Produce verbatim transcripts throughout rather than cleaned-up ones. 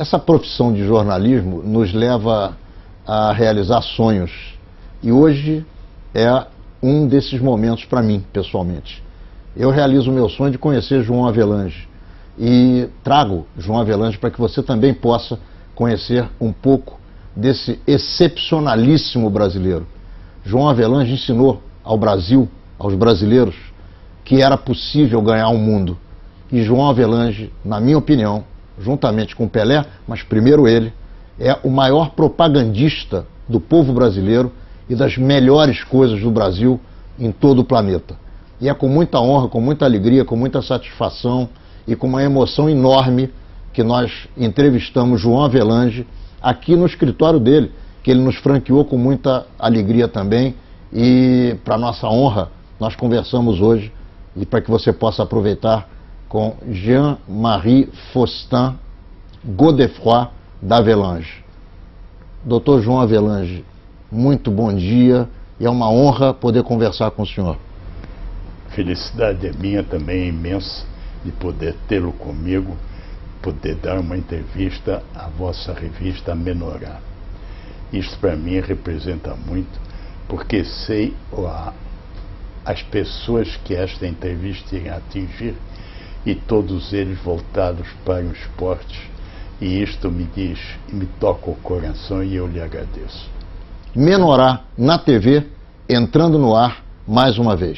Essa profissão de jornalismo nos leva a realizar sonhos. E hoje é um desses momentos para mim, pessoalmente. Eu realizo o meu sonho de conhecer João Havelange. E trago João Havelange para que você também possa conhecer um pouco desse excepcionalíssimo brasileiro. João Havelange ensinou ao Brasil, aos brasileiros, que era possível ganhar o mundo. E João Havelange, na minha opinião, juntamente com Pelé, mas primeiro ele, é o maior propagandista do povo brasileiro e das melhores coisas do Brasil em todo o planeta. E é com muita honra, com muita alegria, com muita satisfação e com uma emoção enorme que nós entrevistamos João Havelange aqui no escritório dele, que ele nos franqueou com muita alegria também. E, para nossa honra, nós conversamos hoje, e para que você possa aproveitar, com Jean-Marie Faustin Godefroy d'Havelange. doutor João Havelange, muito bom dia, e é uma honra poder conversar com o senhor. Felicidade é minha também, imensa, de poder tê-lo comigo, poder dar uma entrevista à vossa revista Menorá. Isso para mim representa muito, porque sei a, as pessoas que esta entrevista irá atingir, e todos eles voltados para o esporte, e isto me diz, me toca o coração e eu lhe agradeço. Menorá na T V, entrando no ar mais uma vez.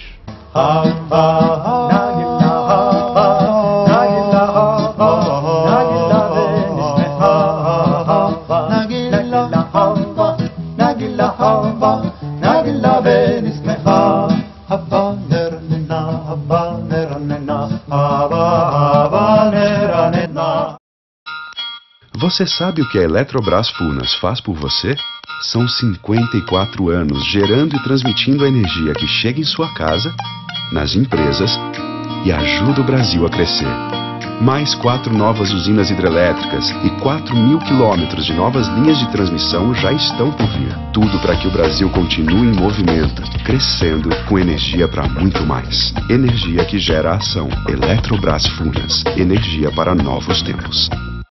Você sabe o que a Eletrobras Furnas faz por você? São cinquenta e quatro anos gerando e transmitindo a energia que chega em sua casa, nas empresas e ajuda o Brasil a crescer. Mais quatro novas usinas hidrelétricas e quatro mil quilômetros de novas linhas de transmissão já estão por vir. Tudo para que o Brasil continue em movimento, crescendo com energia para muito mais. Energia que gera ação. Eletrobras Furnas. Energia para novos tempos.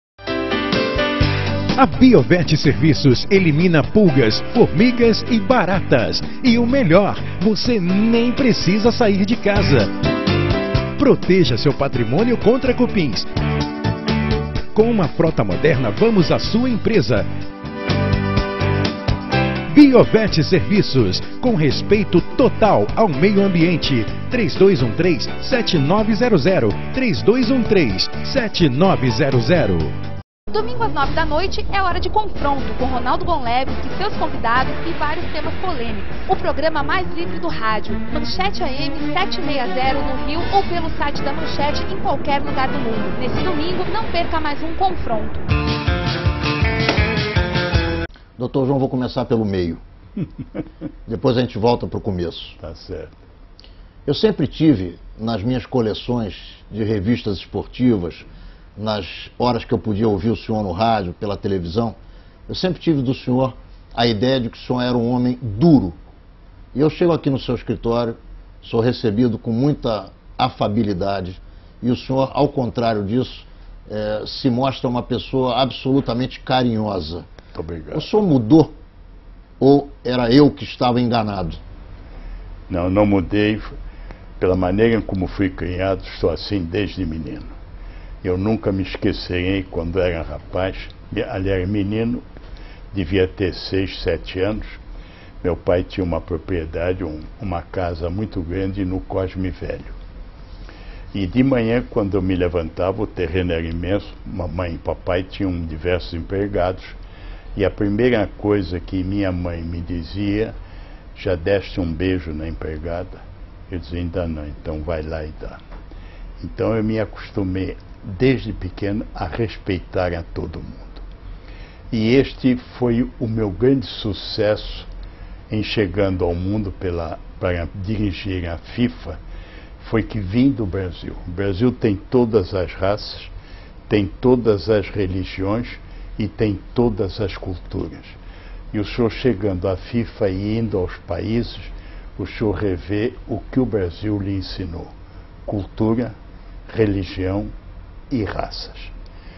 A Biovet Serviços elimina pulgas, formigas e baratas. E o melhor, você nem precisa sair de casa. Proteja seu patrimônio contra cupins. Com uma frota moderna, vamos à sua empresa. Biovet Serviços, com respeito total ao meio ambiente. três dois um três, sete nove zero zero, três dois um três, sete nove zero zero. Domingo às nove da noite é hora de confronto com Ronaldo Gonleves e seus convidados e vários temas polêmicos. O programa mais livre do rádio, Manchete A M setecentos e sessenta no Rio ou pelo site da Manchete em qualquer lugar do mundo. Nesse domingo, não perca mais um confronto. doutor João, vou começar pelo meio. Depois a gente volta para o começo. Tá certo. Eu sempre tive, nas minhas coleções de revistas esportivas, nas horas que eu podia ouvir o senhor no rádio, pela televisão, eu sempre tive do senhor a ideia de que o senhor era um homem duro. E eu chego aqui no seu escritório, sou recebido com muita afabilidade, e o senhor, ao contrário disso, é, se mostra uma pessoa absolutamente carinhosa. Muito obrigado. O senhor mudou ou era eu que estava enganado? Não, não mudei. Pela maneira como fui criado, estou assim desde menino. Eu nunca me esquecerei quando era rapaz, aliás, menino, devia ter seis, sete anos. Meu pai tinha uma propriedade, um, uma casa muito grande no Cosme Velho. E de manhã, quando eu me levantava, o terreno era imenso, mamãe e papai tinham diversos empregados, e a primeira coisa que minha mãe me dizia, já deste um beijo na empregada? Eu dizia, ainda não, então vai lá e dá. Então eu me acostumei desde pequeno a respeitar a todo mundo. E este foi o meu grande sucesso em chegando ao mundo pela, para dirigir a FIFA, foi que vim do Brasil. O Brasil tem todas as raças, tem todas as religiões e tem todas as culturas. E o senhor chegando à FIFA e indo aos países, o senhor revê o que o Brasil lhe ensinou: cultura, religião e raças.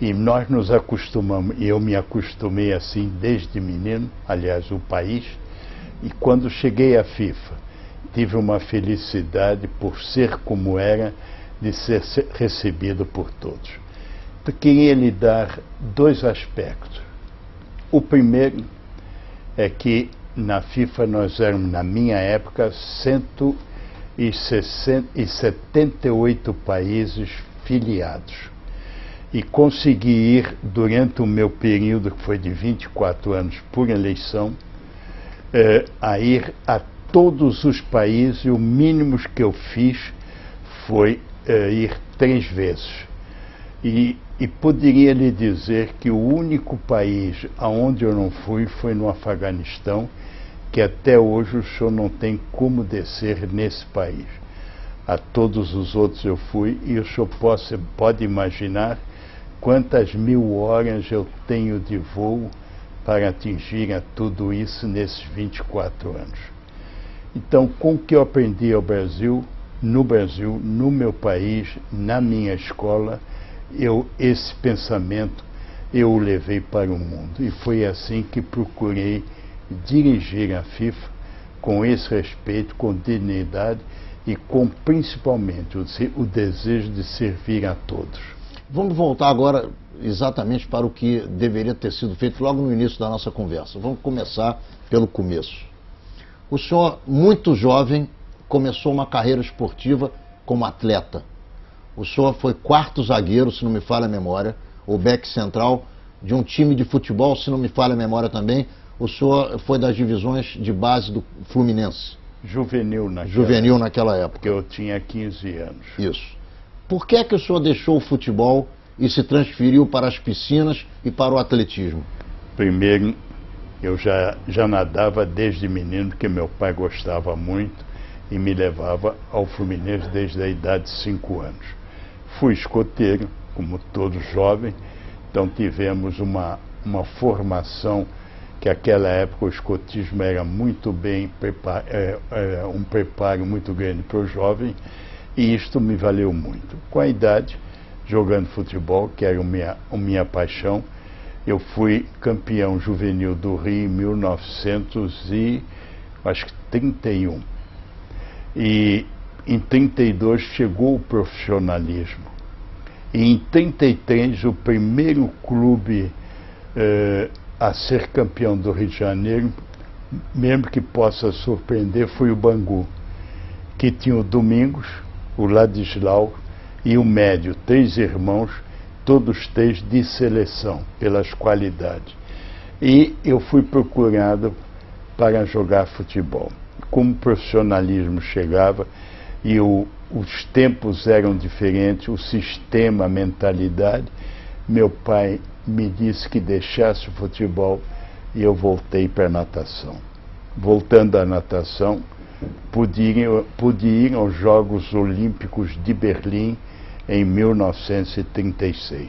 E nós nos acostumamos, e eu me acostumei assim desde menino, aliás, o país, e quando cheguei à FIFA, tive uma felicidade por ser como era, de ser recebido por todos. Eu queria lhe dar dois aspectos. O primeiro é que na FIFA nós éramos, na minha época, cento e setenta e oito países filiados. E consegui ir, durante o meu período, que foi de vinte e quatro anos por eleição, eh, a ir a todos os países, e o mínimo que eu fiz foi eh, ir três vezes. E, e poderia lhe dizer que o único país aonde eu não fui foi no Afeganistão, que até hoje o senhor não tem como descer nesse país. A todos os outros eu fui, e o senhor pode, pode imaginar quantas mil horas eu tenho de voo para atingir a tudo isso nesses vinte e quatro anos. Então, com o que eu aprendi ao Brasil, no Brasil, no meu país, na minha escola, eu, esse pensamento eu o levei para o mundo. E foi assim que procurei dirigir a FIFA com esse respeito, com dignidade e com principalmente o, o desejo de servir a todos. Vamos voltar agora exatamente para o que deveria ter sido feito logo no início da nossa conversa. Vamos começar pelo começo. O senhor, muito jovem, começou uma carreira esportiva como atleta. O senhor foi quarto zagueiro, se não me falha a memória, ou back central de um time de futebol, se não me falha a memória também. O senhor foi das divisões de base do Fluminense. Juvenil naquela, Juvenil naquela época. Porque eu tinha quinze anos. Isso. Por que é que o senhor deixou o futebol e se transferiu para as piscinas e para o atletismo? Primeiro, eu já, já nadava desde menino, porque meu pai gostava muito e me levava ao Fluminense desde a idade de cinco anos. Fui escoteiro, como todo jovem, então tivemos uma, uma formação que naquela época o escotismo era muito bem, prepar, é, é, um preparo muito grande para o jovem, e isto me valeu muito. Com a idade, jogando futebol, que era a minha, a minha paixão, eu fui campeão juvenil do Rio em mil novecentos e trinta e um. E em trinta e dois chegou o profissionalismo. E em trinta e três, o primeiro clube eh, a ser campeão do Rio de Janeiro, mesmo que possa surpreender, foi o Bangu, que tinha o Domingos, o Ladislau e o Médio, três irmãos, todos três de seleção, pelas qualidades. E eu fui procurado para jogar futebol. Como o profissionalismo chegava e o, os tempos eram diferentes, o sistema, a mentalidade, meu pai me disse que deixasse o futebol e eu voltei para a natação. Voltando à natação, pude ir, pude ir aos Jogos Olímpicos de Berlim em mil novecentos e trinta e seis.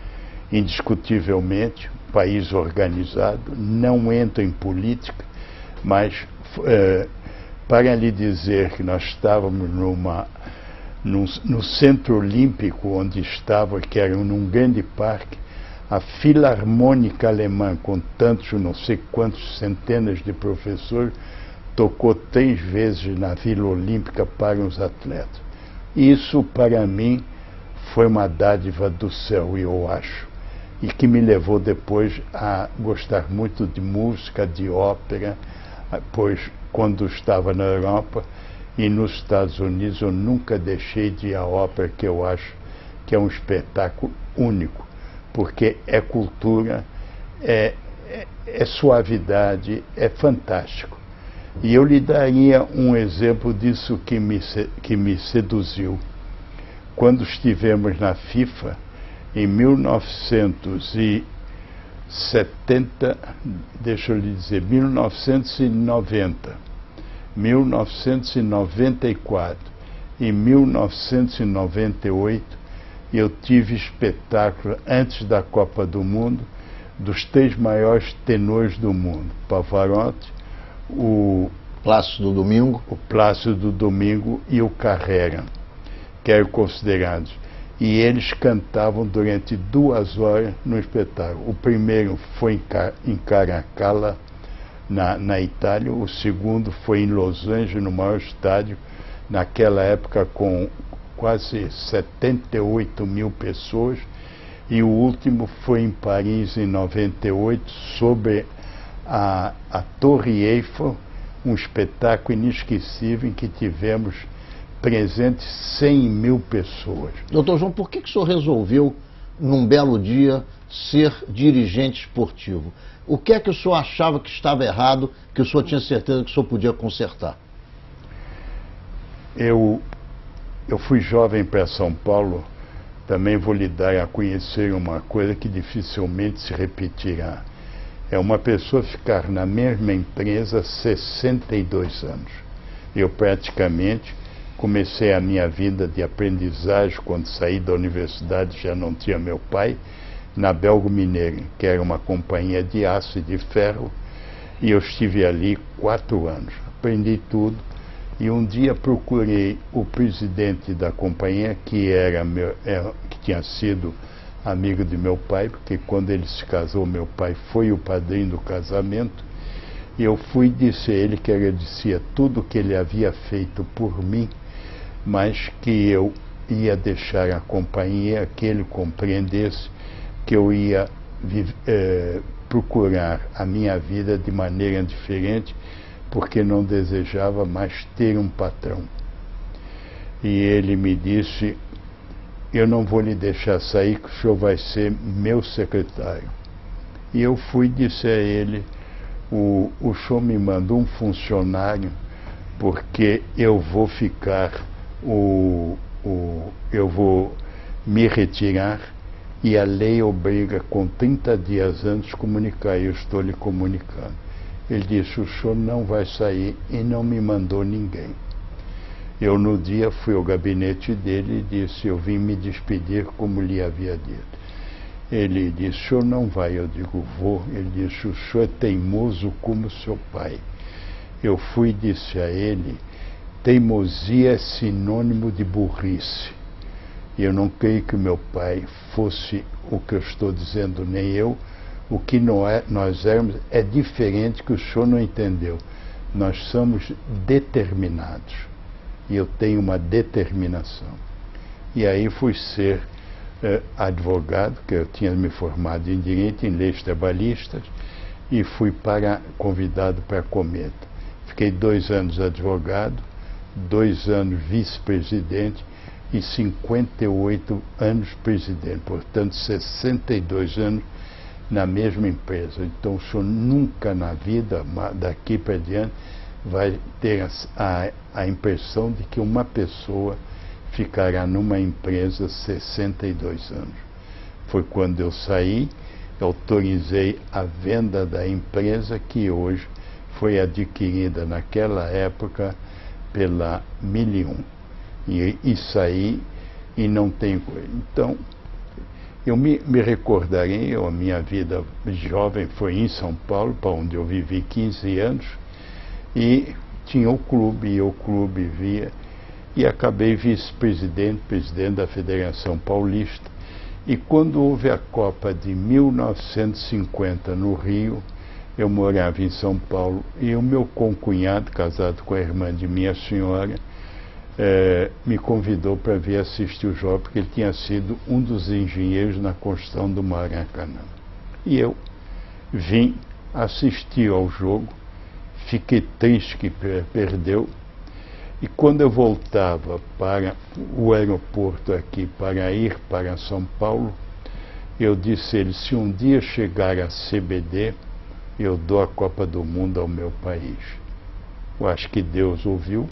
Indiscutivelmente, país organizado, não entra em política, mas é, para lhe dizer que nós estávamos numa, num, no Centro Olímpico, onde estava, que era num grande parque, a Filarmônica Alemã, com tantos, não sei quantos centenas de professores, tocou três vezes na Vila Olímpica para os atletas. Isso, para mim, foi uma dádiva do céu, eu acho, e que me levou depois a gostar muito de música, de ópera, pois quando estava na Europa e nos Estados Unidos eu nunca deixei de ir à ópera, que eu acho que é um espetáculo único, porque é cultura, é, é, é suavidade, é fantástico. E eu lhe daria um exemplo disso que me, que me seduziu. Quando estivemos na FIFA, em mil novecentos e setenta, deixa eu lhe dizer, mil novecentos e noventa, mil novecentos e noventa e quatro e mil novecentos e noventa e oito, eu tive espetáculo antes da Copa do Mundo dos três maiores tenores do mundo, Pavarotti, o Plácido Domingo, o Plácido Domingo e o Carrera, que eram considerados. e eles cantavam durante duas horas no espetáculo. O primeiro foi em, Car em Caracalla, na, na Itália, o segundo foi em Los Angeles, no maior estádio, naquela época com quase setenta e oito mil pessoas, e o último foi em Paris, em noventa e oito, sobre a, a Torre Eiffel, um espetáculo inesquecível em que tivemos presentes cem mil pessoas. Doutor João, por que, que o senhor resolveu, num belo dia, ser dirigente esportivo? O que é que o senhor achava que estava errado, que o senhor tinha certeza que o senhor podia consertar? Eu, eu fui jovem para São Paulo, também vou lhe dar a conhecer uma coisa que dificilmente se repetirá. É uma pessoa ficar na mesma empresa sessenta e dois anos. Eu praticamente comecei a minha vida de aprendizagem quando saí da universidade, já não tinha meu pai, na Belgo Mineiro, que era uma companhia de aço e de ferro, e eu estive ali quatro anos. Aprendi tudo, e um dia procurei o presidente da companhia, que, era meu, é, que tinha sido amigo de meu pai, porque quando ele se casou, meu pai foi o padrinho do casamento, e eu fui e disse a ele que agradecia tudo que ele havia feito por mim, mas que eu ia deixar a companhia, que ele compreendesse que eu ia eh, procurar a minha vida de maneira diferente, porque não desejava mais ter um patrão. E ele me disse: eu não vou lhe deixar sair, que o senhor vai ser meu secretário. E eu fui e disse a ele: o, o senhor me mandou um funcionário, porque eu vou ficar, o, o, eu vou me retirar, e a lei obriga com trinta dias antes comunicar, e eu estou lhe comunicando. Ele disse: o senhor não vai sair, e não me mandou ninguém. Eu no dia fui ao gabinete dele e disse: eu vim me despedir como lhe havia dito. Ele disse: o senhor não vai? Eu digo: vou. Ele disse: o senhor é teimoso como seu pai. Eu fui e disse a ele: teimosia é sinônimo de burrice. E eu não creio que meu pai fosse o que eu estou dizendo, nem eu. O que não é, nós éramos é diferente, que o senhor não entendeu. Nós somos determinados. E eu tenho uma determinação. E aí fui ser eh, advogado, que eu tinha me formado em Direito, em Leis Trabalhistas, e fui para, convidado para a Cometa. Fiquei dois anos advogado, dois anos vice-presidente e cinquenta e oito anos presidente, portanto sessenta e dois anos na mesma empresa. Então o senhor nunca na vida, daqui para diante, vai ter a, a, a impressão de que uma pessoa ficará numa empresa sessenta e dois anos. Foi quando eu saí, autorizei a venda da empresa, que hoje foi adquirida naquela época pela Mil e Um. E, e saí e não tenho coisa. Então, eu me, me recordarei, eu, a minha vida jovem foi em São Paulo, para onde eu vivi quinze anos, e tinha o clube, e o clube via, e acabei vice-presidente, presidente da Federação Paulista. E quando houve a Copa de mil novecentos e cinquenta no Rio, eu morava em São Paulo, e o meu concunhado, casado com a irmã de minha senhora, É, me convidou para vir assistir o jogo, porque ele tinha sido um dos engenheiros na construção do Maracanã. E eu vim assistir ao jogo, fiquei triste que perdeu, e quando eu voltava para o aeroporto aqui para ir para São Paulo, eu disse a ele: se um dia chegar a C B D, eu dou a Copa do Mundo ao meu país. Eu acho que Deus ouviu.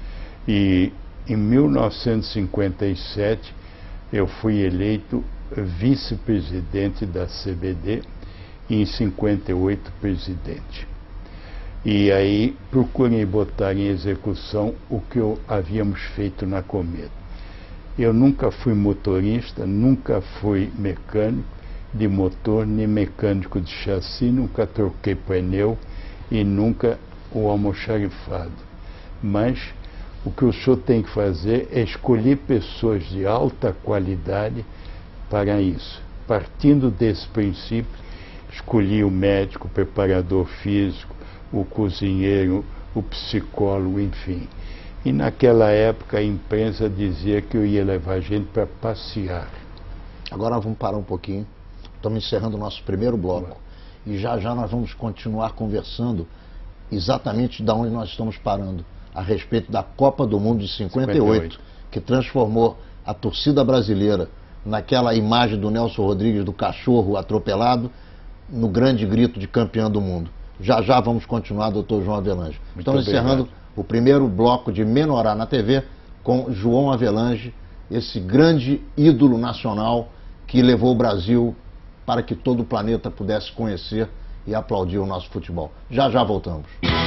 E em mil novecentos e cinquenta e sete eu fui eleito vice-presidente da C B D e em cinquenta e oito presidente. E aí procurei botar em execução o que eu, havíamos feito na Cometa. Eu nunca fui motorista, nunca fui mecânico de motor, nem mecânico de chassi, nunca troquei pneu e nunca o almoxarifado. Mas O que o senhor tem que fazer é escolher pessoas de alta qualidade para isso. Partindo desse princípio, escolhi o médico, o preparador físico, o cozinheiro, o psicólogo, enfim. E naquela época a imprensa dizia que eu ia levar gente para passear. Agora vamos parar um pouquinho. Estamos encerrando o nosso primeiro bloco. E já já nós vamos continuar conversando exatamente da onde nós estamos parando, a respeito da Copa do Mundo de cinquenta e oito, que transformou a torcida brasileira naquela imagem do Nelson Rodrigues do cachorro atropelado, no grande grito de campeão do mundo. Já já vamos continuar, doutor João Avelange. Muito Estamos obrigado. encerrando o primeiro bloco de Menorá na T V com João Avelange, esse grande ídolo nacional que levou o Brasil para que todo o planeta pudesse conhecer e aplaudir o nosso futebol. Já já voltamos.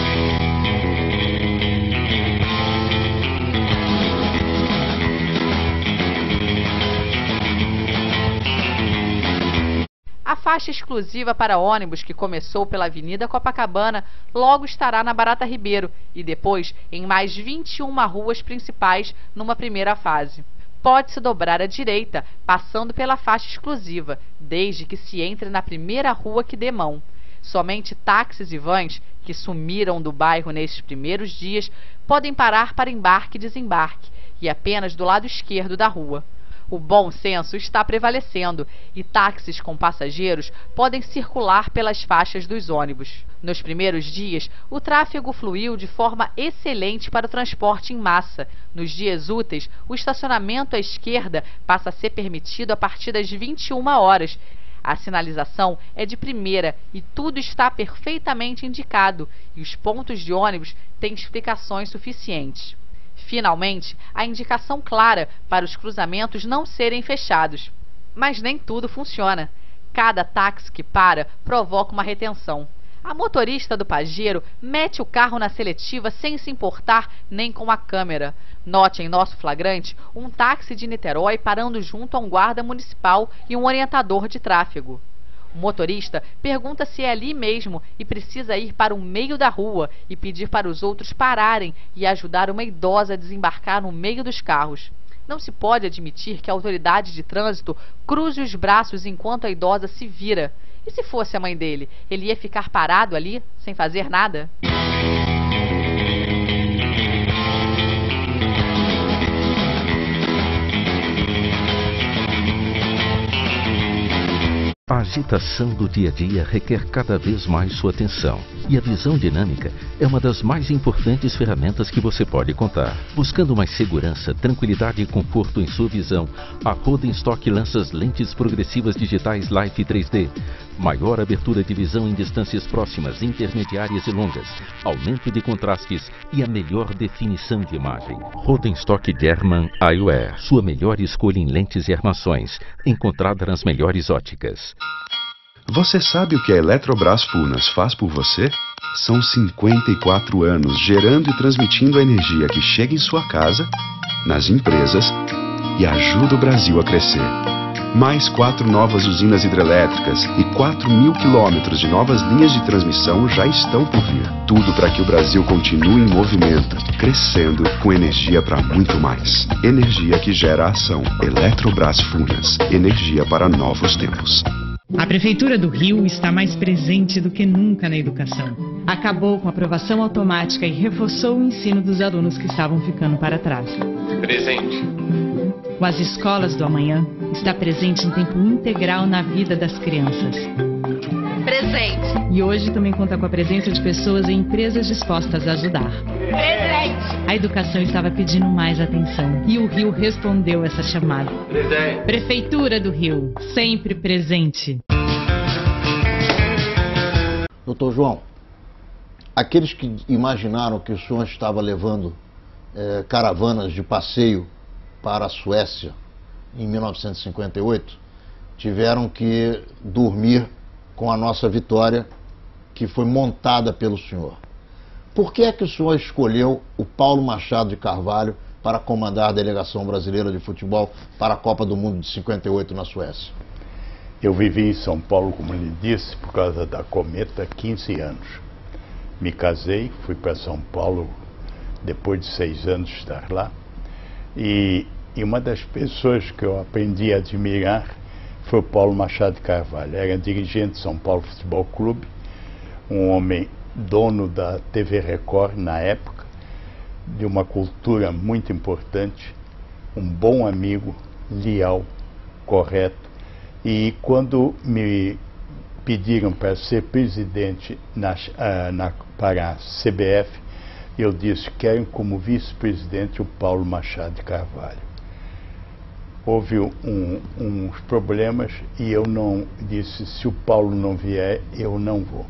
A faixa exclusiva para ônibus, que começou pela Avenida Copacabana, logo estará na Barata Ribeiro e depois em mais vinte e uma ruas principais numa primeira fase. Pode-se dobrar à direita, passando pela faixa exclusiva, desde que se entre na primeira rua que dê mão. Somente táxis e vans, que sumiram do bairro nesses primeiros dias, podem parar para embarque e desembarque, e apenas do lado esquerdo da rua. O bom senso está prevalecendo e táxis com passageiros podem circular pelas faixas dos ônibus. Nos primeiros dias, o tráfego fluiu de forma excelente para o transporte em massa. Nos dias úteis, o estacionamento à esquerda passa a ser permitido a partir das vinte e uma horas. A sinalização é de primeira e tudo está perfeitamente indicado, e os pontos de ônibus têm explicações suficientes. Finalmente, a indicação clara para os cruzamentos não serem fechados. Mas nem tudo funciona. Cada táxi que para provoca uma retenção. A motorista do Pajero mete o carro na seletiva sem se importar nem com a câmera. Note em nosso flagrante um táxi de Niterói parando junto a um guarda municipal e um orientador de tráfego. O motorista pergunta se é ali mesmo e precisa ir para o meio da rua e pedir para os outros pararem e ajudar uma idosa a desembarcar no meio dos carros. Não se pode admitir que a autoridade de trânsito cruze os braços enquanto a idosa se vira. E se fosse a mãe dele, ele ia ficar parado ali, sem fazer nada? A agitação do dia a dia requer cada vez mais sua atenção. E a visão dinâmica é uma das mais importantes ferramentas que você pode contar. Buscando mais segurança, tranquilidade e conforto em sua visão, a Rodenstock lança as lentes progressivas digitais Life três D. Maior abertura de visão em distâncias próximas, intermediárias e longas, aumento de contrastes e a melhor definição de imagem. Rodenstock German Eyewear, sua melhor escolha em lentes e armações, encontrada nas melhores óticas. Você sabe o que a Eletrobras Furnas faz por você? São cinquenta e quatro anos gerando e transmitindo a energia que chega em sua casa, nas empresas e ajuda o Brasil a crescer. Mais quatro novas usinas hidrelétricas e quatro mil quilômetros de novas linhas de transmissão já estão por vir. Tudo para que o Brasil continue em movimento, crescendo com energia para muito mais. Energia que gera ação. Eletrobras Furnas. Energia para novos tempos. A Prefeitura do Rio está mais presente do que nunca na educação. Acabou com a aprovação automática e reforçou o ensino dos alunos que estavam ficando para trás. Presente. O As Escolas do Amanhã está presente em tempo integral na vida das crianças. Presente. E hoje também conta com a presença de pessoas e empresas dispostas a ajudar. Presente. A educação estava pedindo mais atenção e o Rio respondeu essa chamada. Presente. Prefeitura do Rio, sempre presente. Doutor João, aqueles que imaginaram que o senhor estava levando eh, caravanas de passeio para a Suécia em mil novecentos e cinquenta e oito tiveram que dormir com a nossa vitória, que foi montada pelo senhor. Por que é que o senhor escolheu o Paulo Machado de Carvalho para comandar a delegação brasileira de futebol para a Copa do Mundo de cinquenta e oito na Suécia? Eu vivi em São Paulo, como ele disse, por causa da Cometa, quinze anos. Me casei, fui para São Paulo depois de seis anos de estar lá. E, e uma das pessoas que eu aprendi a admirar foi o Paulo Machado de Carvalho. Era dirigente de São Paulo Futebol Clube, um homem dono da T V Record na época, de uma cultura muito importante, um bom amigo, leal, correto. E quando me pediram para ser presidente na, na, para a C B F, eu disse: quero como vice-presidente o Paulo Machado de Carvalho. Houve um, uns problemas e eu não disse: se o Paulo não vier, eu não vou.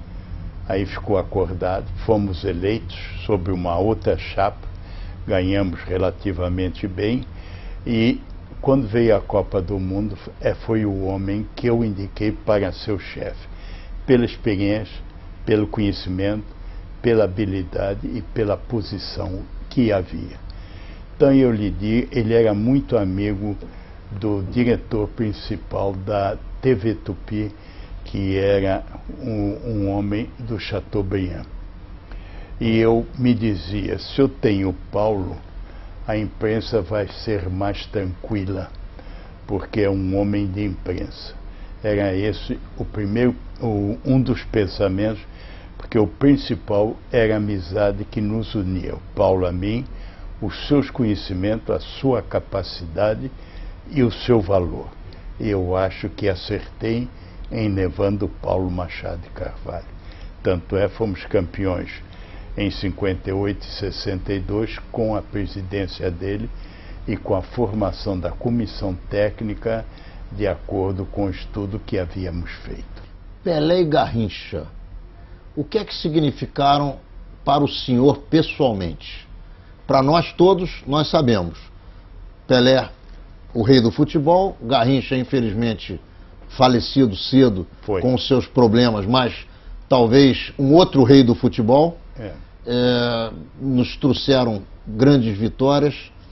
Aí ficou acordado, fomos eleitos sobre uma outra chapa, ganhamos relativamente bem, e quando veio a Copa do Mundo, foi o homem que eu indiquei para ser o chefe, pela experiência, pelo conhecimento, pela habilidade e pela posição que havia. Então eu lhe digo, ele era muito amigo do diretor principal da T V Tupi, que era um, um homem do Chateaubriand. E eu me dizia: se eu tenho o Paulo, a imprensa vai ser mais tranquila, porque é um homem de imprensa. Era esse o primeiro, o, um dos pensamentos, porque o principal era a amizade que nos unia. O Paulo a mim, os seus conhecimentos, a sua capacidade e o seu valor. Eu acho que acertei em levando o Paulo Machado de Carvalho. Tanto é, fomos campeões em cinquenta e oito e sessenta e dois com a presidência dele e com a formação da comissão técnica de acordo com o estudo que havíamos feito. Pelé e Garrincha, o que é que significaram para o senhor pessoalmente? Para nós todos, nós sabemos. Pelé, o rei do futebol, Garrincha, infelizmente, falecido cedo, Foi. com os seus problemas, mas talvez um outro rei do futebol. É. É, nos trouxeram grandes vitórias,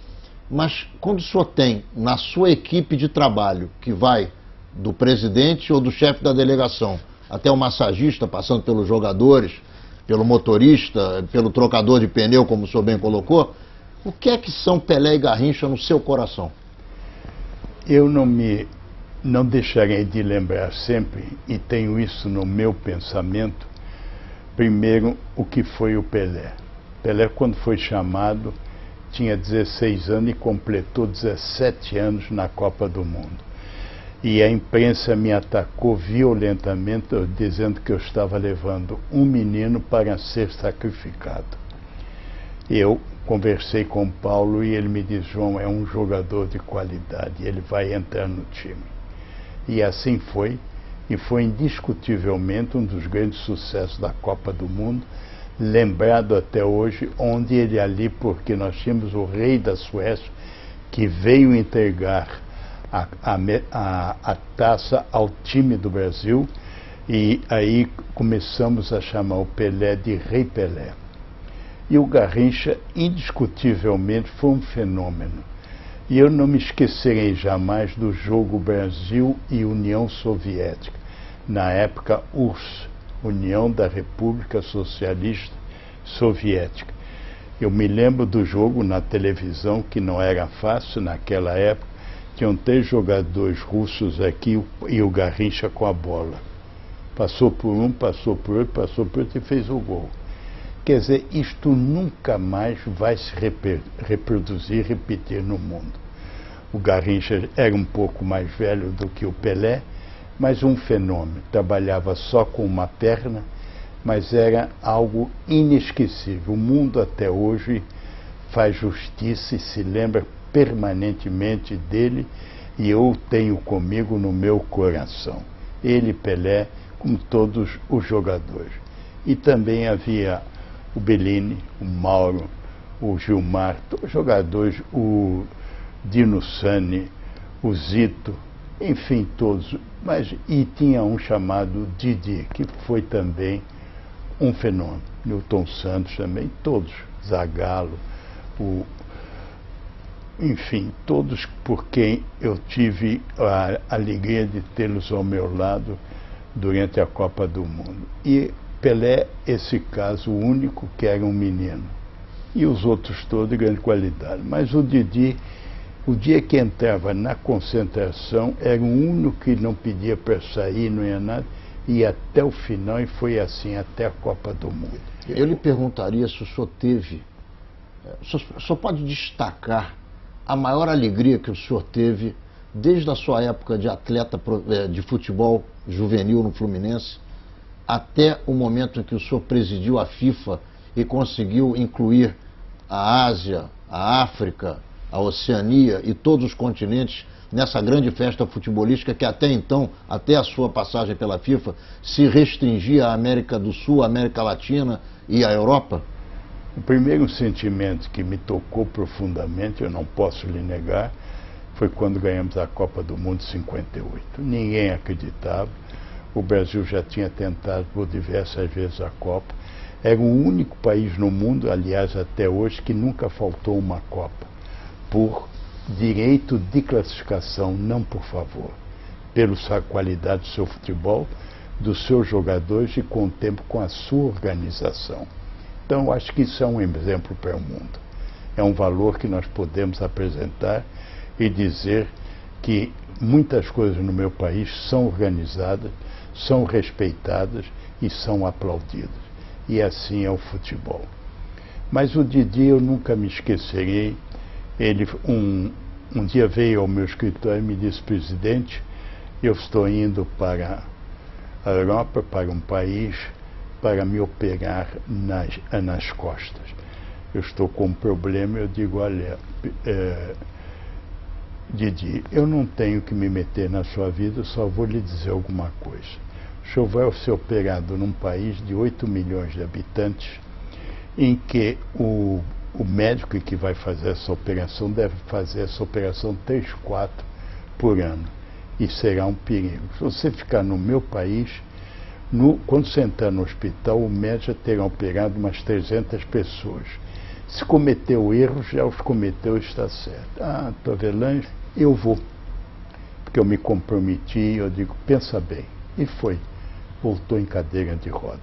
mas quando o senhor tem na sua equipe de trabalho, que vai do presidente ou do chefe da delegação, até o massagista, passando pelos jogadores, pelo motorista, pelo trocador de pneu, como o senhor bem colocou, o que é que são Pelé e Garrincha no seu coração? Eu não me não deixarei de lembrar sempre, e tenho isso no meu pensamento, primeiro, o que foi o Pelé. Pelé, quando foi chamado, tinha dezesseis anos e completou dezessete anos na Copa do Mundo. E a imprensa me atacou violentamente, dizendo que eu estava levando um menino para ser sacrificado. Eu conversei com o Paulo e ele me disse: João, é um jogador de qualidade, ele vai entrar no time. E assim foi. E foi indiscutivelmente um dos grandes sucessos da Copa do Mundo, lembrado até hoje, onde ele ali, porque nós tínhamos o rei da Suécia, que veio entregar a, a, a, a taça ao time do Brasil, e aí começamos a chamar o Pelé de Rei Pelé. E o Garrincha, indiscutivelmente, foi um fenômeno. E eu não me esquecerei jamais do jogo Brasil e União Soviética. Na época, U R S S, União da República Socialista Soviética. Eu me lembro do jogo na televisão, que não era fácil naquela época. Tinham três jogadores russos aqui e o Garrincha com a bola. Passou por um, passou por outro, passou por outro e fez o gol. Quer dizer, isto nunca mais vai se reproduzir, repetir no mundo. O Garrincha era um pouco mais velho do que o Pelé, mas um fenômeno. Trabalhava só com uma perna, mas era algo inesquecível. O mundo até hoje faz justiça e se lembra permanentemente dele, e eu o tenho comigo no meu coração. Ele, Pelé, como todos os jogadores. E também havia o Bellini, o Mauro, o Gilmar, todos os jogadores, o Dino Sani, o Zito, enfim, todos. Mas, e tinha um chamado Didi, que foi também um fenômeno. Newton Santos também, todos. Zagallo, o, enfim, todos por quem eu tive a alegria de tê-los ao meu lado durante a Copa do Mundo. E Pelé, esse caso único, que era um menino. e os outros todos de grande qualidade. Mas o Didi, o dia que entrava na concentração, era o único que não pedia para sair, não ia nada, e até o final, e foi assim até a Copa do Mundo. Eu lhe perguntaria se o senhor teve, o senhor, o senhor pode destacar a maior alegria que o senhor teve desde a sua época de atleta de futebol juvenil no Fluminense até o momento em que o senhor presidiu a FIFA e conseguiu incluir a Ásia, a África, a Oceania e todos os continentes nessa grande festa futebolística que até então, até a sua passagem pela FIFA, se restringia à América do Sul, à América Latina e à Europa? O primeiro sentimento que me tocou profundamente, eu não posso lhe negar, foi quando ganhamos a Copa do Mundo em cinquenta e oito. Ninguém acreditava, o Brasil já tinha tentado por diversas vezes a Copa, era o único país no mundo, aliás até hoje, que nunca faltou uma Copa, por direito de classificação, não por favor, pela qualidade do seu futebol, dos seus jogadores e com o tempo com a sua organização. Então acho que isso é um exemplo para o mundo, é um valor que nós podemos apresentar e dizer que muitas coisas no meu país são organizadas, são respeitadas e são aplaudidas. E assim é o futebol. Mas o Didi eu nunca me esquecerei. Ele um, um dia veio ao meu escritório e me disse: presidente, eu estou indo para a Europa, para um país, para me operar nas, nas costas. Eu estou com um problema. Eu digo: olha, é, Didi, eu não tenho que me meter na sua vida, eu só vou lhe dizer alguma coisa. O senhor vai ser operado num país de oito milhões de habitantes, em que o, o médico que vai fazer essa operação deve fazer essa operação três, quatro por ano. E será um perigo. Se você ficar no meu país, no, quando você entrar no hospital, o médico já terá operado umas trezentas pessoas. Se cometeu erros, já os cometeu e está certo. Ah, Tovelange, eu vou. Porque eu me comprometi, eu digo, pensa bem. E foi. Voltou em cadeira de roda.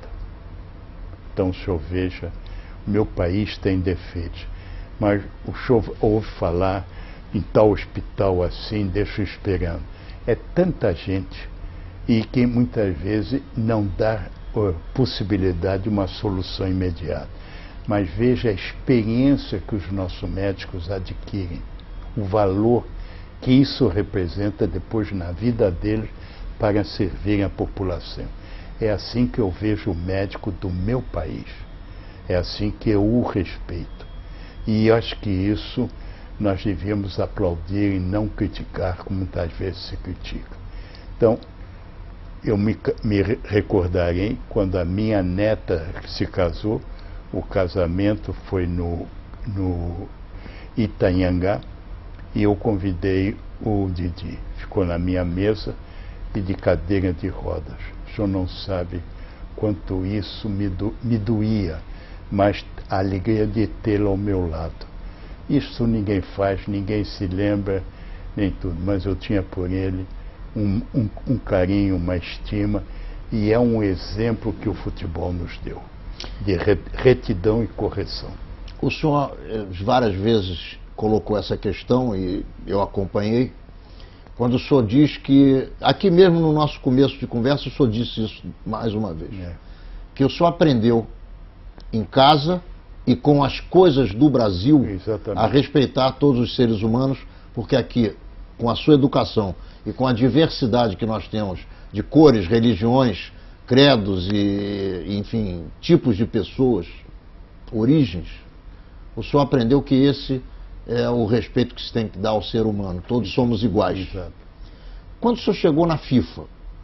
Então o senhor veja, o meu país tem defeitos. Mas o senhor ouve falar em tal hospital assim, deixa esperando. É tanta gente e que muitas vezes não dá uh, possibilidade de uma solução imediata. Mas veja a experiência que os nossos médicos adquirem, o valor que isso representa depois na vida deles para servir a população. É assim que eu vejo o médico do meu país, é assim que eu o respeito. E acho que isso nós devíamos aplaudir e não criticar, como muitas vezes se critica. Então, eu me, me recordarei quando a minha neta se casou. O casamento foi no, no Itanhangá e eu convidei o Didi. Ficou na minha mesa e de cadeira de rodas. O senhor não sabe quanto isso me, do, me doía, mas a alegria de tê-lo ao meu lado. Isso ninguém faz, ninguém se lembra, nem tudo, mas eu tinha por ele um, um, um carinho, uma estima, e é um exemplo que o futebol nos deu, de retidão e correção. O senhor várias vezes colocou essa questão e eu acompanhei, quando o senhor diz que, aqui mesmo no nosso começo de conversa, o senhor disse isso mais uma vez, é. que o senhor aprendeu em casa e com as coisas do Brasil Exatamente. a respeitar todos os seres humanos, porque aqui, com a sua educação e com a diversidade que nós temos de cores, religiões, credos e, enfim, tipos de pessoas, origens, o senhor aprendeu que esse é o respeito que se tem que dar ao ser humano. Todos somos iguais. Exato. Quando o senhor chegou na FIFA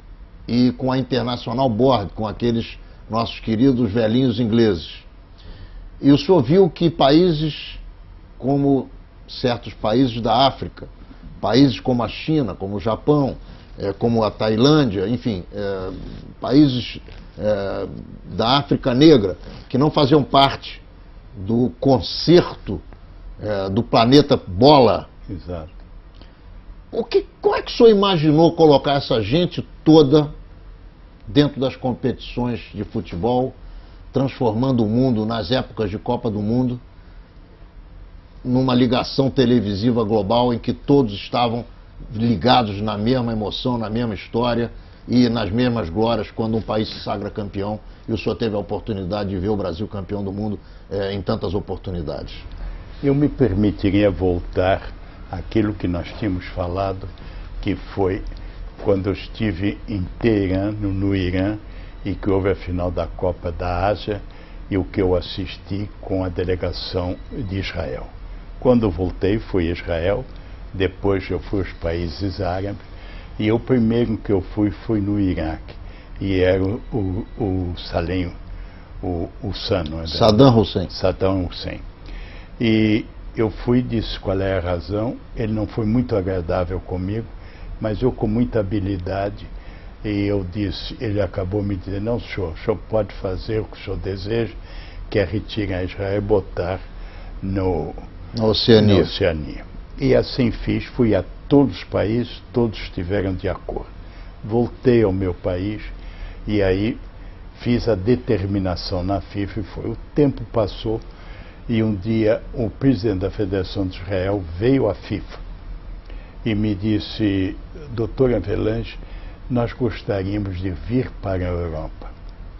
e com a International Board, com aqueles nossos queridos velhinhos ingleses, e o senhor viu que países como certos países da África, países como a China, como o Japão, é, como a Tailândia, enfim, é, países é, da África Negra, que não faziam parte do concerto é, do planeta Bola. Exato. O que, como é que o senhor imaginou colocar essa gente toda dentro das competições de futebol, transformando o mundo nas épocas de Copa do Mundo, numa ligação televisiva global em que todos estavam ligados na mesma emoção, na mesma história e nas mesmas glórias quando um país se sagra campeão, e o senhor teve a oportunidade de ver o Brasil campeão do mundo eh, em tantas oportunidades. Eu me permitiria voltar àquilo que nós tínhamos falado, que foi quando eu estive em Teherã, no, no Irã, e que houve a final da Copa da Ásia, e o que eu assisti com a delegação de Israel. Quando eu voltei, fui a Israel, depois eu fui aos países árabes, e o primeiro que eu fui foi no Iraque, e era o, o, o Salem, o, o San, não é verdade? Saddam Hussein. Saddam Hussein. E eu fui, disse qual é a razão, ele não foi muito agradável comigo, mas eu com muita habilidade, e eu disse, ele acabou me dizendo, não senhor, o senhor pode fazer o que o senhor deseja, que é retirar Israel e botar no, na Oceania. na Oceania. E assim fiz, fui a todos os países, todos estiveram de acordo. Voltei ao meu país e aí fiz a determinação na FIFA e foi. O tempo passou e um dia o presidente da Federação de Israel veio à FIFA e me disse, doutor Avelange, nós gostaríamos de vir para a Europa.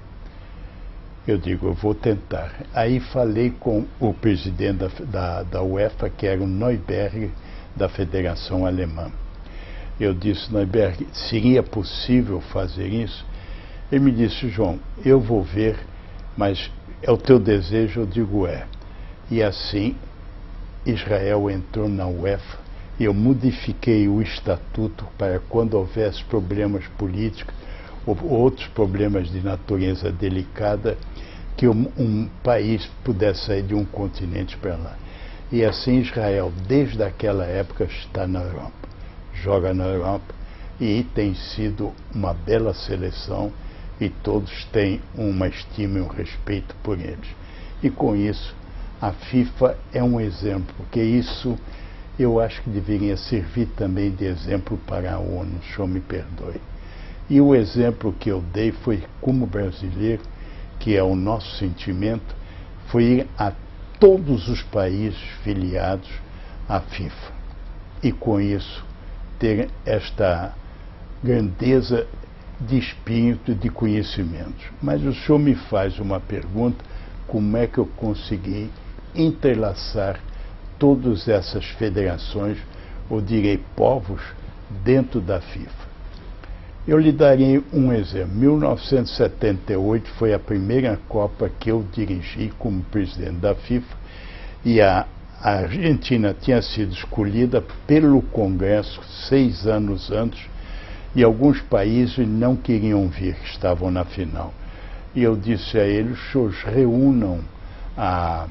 Eu digo, eu vou tentar. Aí falei com o presidente da, da, da UEFA, que era o Neuberg, da Federação Alemã. Eu disse, Neuberg, seria possível fazer isso? Ele me disse, João, eu vou ver, mas é o teu desejo? Eu digo, é. E assim, Israel entrou na UEFA, e eu modifiquei o estatuto para quando houvesse problemas políticos ou outros problemas de natureza delicada, que um, um país pudesse sair de um continente para lá. E assim Israel, desde aquela época, está na Europa. Joga na Europa e tem sido uma bela seleção e todos têm uma estima e um respeito por eles. E com isso, a FIFA é um exemplo, porque isso eu acho que deveria servir também de exemplo para a ONU, o senhor me perdoe. E o exemplo que eu dei foi, como brasileiro, que é o nosso sentimento, foi ir a todos os países filiados à FIFA. E com isso, ter esta grandeza de espírito, de conhecimentos. Mas o senhor me faz uma pergunta, como é que eu consegui entrelaçar todas essas federações, ou direi povos, dentro da FIFA? Eu lhe darei um exemplo. mil novecentos e setenta e oito foi a primeira Copa que eu dirigi como presidente da FIFA e a, a Argentina tinha sido escolhida pelo Congresso seis anos antes e alguns países não queriam vir, que estavam na final. E eu disse a eles, os senhores reúnam a,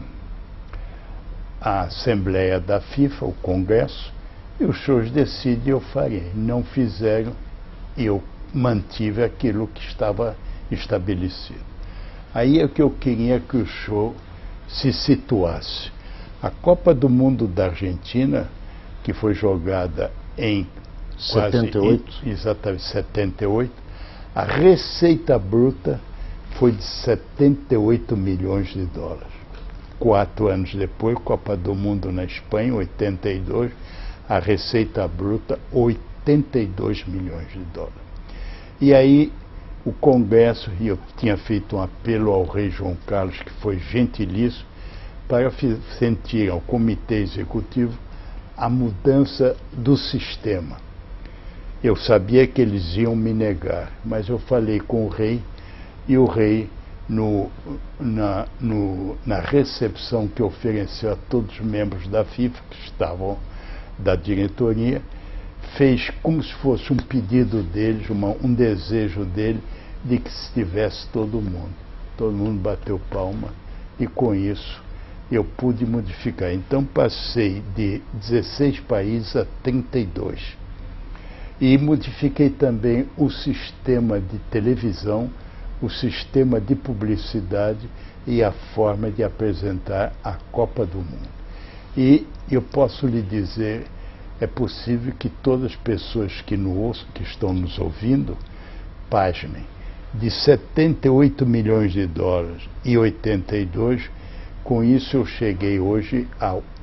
a Assembleia da FIFA, o Congresso, e os senhores decidem, eu farei. Não fizeram. E eu mantive aquilo que estava estabelecido. Aí é que eu queria que o senhor se situasse. A Copa do Mundo da Argentina, que foi jogada em setenta e oito. Quase, exatamente setenta e oito, a receita bruta foi de setenta e oito milhões de dólares. Quatro anos depois, Copa do Mundo na Espanha, oitenta e dois, a receita bruta, oitenta e dois milhões de dólares. E aí o Congresso, e eu tinha feito um apelo ao rei João Carlos, que foi gentilíssimo, para sentir ao Comitê Executivo a mudança do sistema. Eu sabia que eles iam me negar, mas eu falei com o rei, e o rei, no, na, no, na recepção que ofereceu a todos os membros da FIFA, que estavam da diretoria, fez como se fosse um pedido deles, uma, um desejo dele, de que estivesse todo mundo. Todo mundo bateu palma, e com isso eu pude modificar. Então passei de dezesseis países a trinta e dois. E modifiquei também o sistema de televisão, o sistema de publicidade e a forma de apresentar a Copa do Mundo. E eu posso lhe dizer, é possível que todas as pessoas que, no, que estão nos ouvindo, pasmem, de setenta e oito milhões de dólares e oitenta e dois, com isso eu cheguei hoje a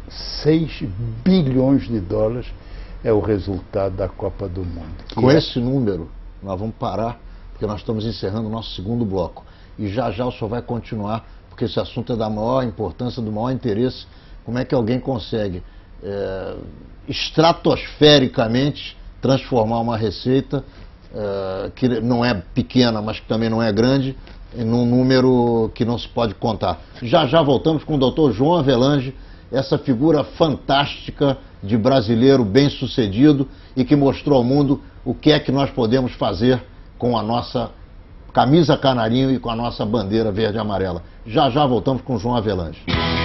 seis bilhões de dólares é o resultado da Copa do Mundo. Com é... esse número, nós vamos parar, porque nós estamos encerrando o nosso segundo bloco. E já já o senhor vai continuar, porque esse assunto é da maior importância, do maior interesse. Como é que alguém consegue é, estratosfericamente transformar uma receita é, que não é pequena, mas que também não é grande, num número que não se pode contar. Já já voltamos com o doutor João Avelange, essa figura fantástica de brasileiro bem-sucedido e que mostrou ao mundo o que é que nós podemos fazer com a nossa camisa canarinho e com a nossa bandeira verde e amarela. Já já voltamos com o João Avelange.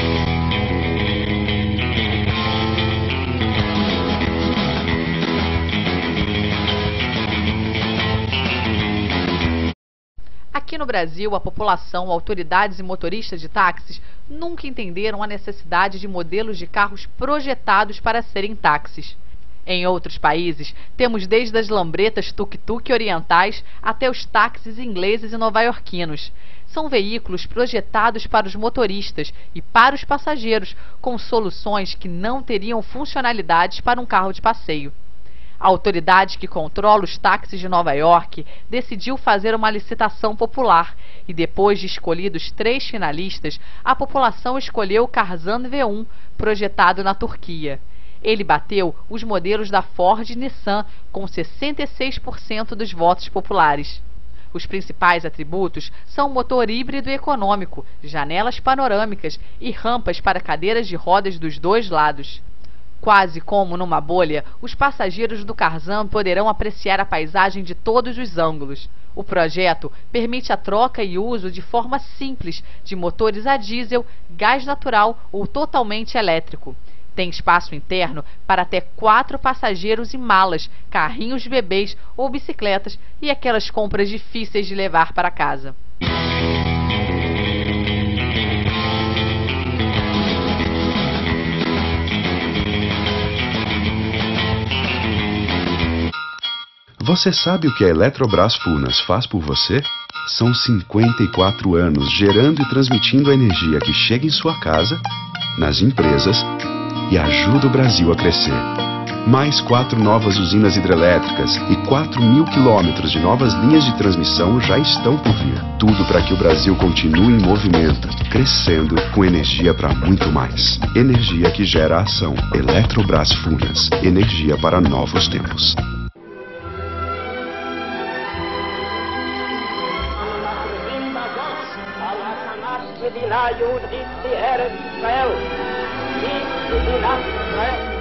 Aqui no Brasil, a população, autoridades e motoristas de táxis nunca entenderam a necessidade de modelos de carros projetados para serem táxis. Em outros países, temos desde as lambretas tuk-tuk orientais até os táxis ingleses e nova-iorquinos. São veículos projetados para os motoristas e para os passageiros, com soluções que não teriam funcionalidades para um carro de passeio. A autoridade que controla os táxis de Nova York decidiu fazer uma licitação popular e, depois de escolhidos três finalistas, a população escolheu o Karsan V um, projetado na Turquia. Ele bateu os modelos da Ford e Nissan, com sessenta e seis por cento dos votos populares. Os principais atributos são motor híbrido e econômico, janelas panorâmicas e rampas para cadeiras de rodas dos dois lados. Quase como numa bolha, os passageiros do Karsan poderão apreciar a paisagem de todos os ângulos. O projeto permite a troca e uso de forma simples de motores a diesel, gás natural ou totalmente elétrico. Tem espaço interno para até quatro passageiros e malas, carrinhos de bebês ou bicicletas e aquelas compras difíceis de levar para casa. Você sabe o que a Eletrobras Furnas faz por você? São cinquenta e quatro anos gerando e transmitindo a energia que chega em sua casa, nas empresas e ajuda o Brasil a crescer. Mais quatro novas usinas hidrelétricas e quatro mil quilômetros de novas linhas de transmissão já estão por vir. Tudo para que o Brasil continue em movimento, crescendo com energia para muito mais. Energia que gera ação. Eletrobras Furnas. Energia para novos tempos. מדינה יהודית בארץ ישראל, היא מדינת ישראל.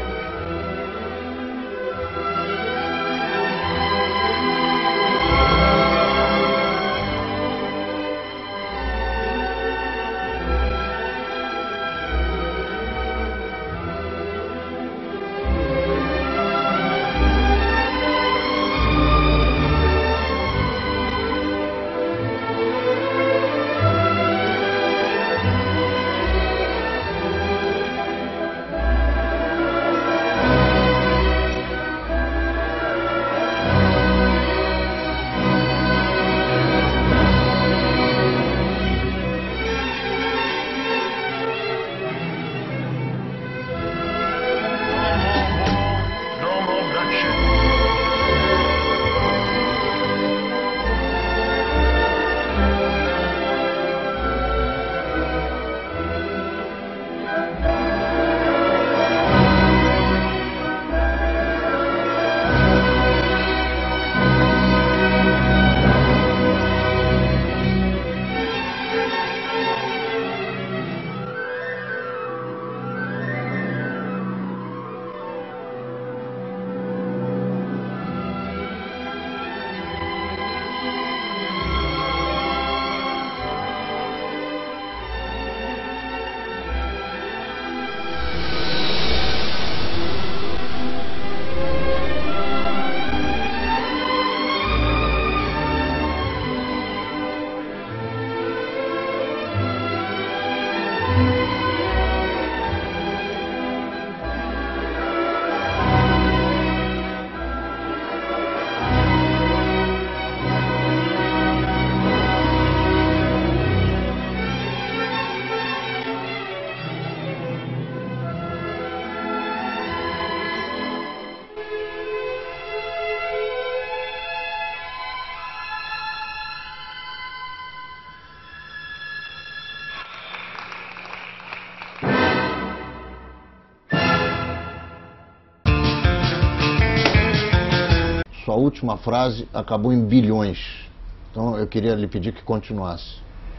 última frase acabou em bilhões. Então eu queria lhe pedir que continuasse.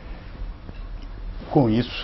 Com isso,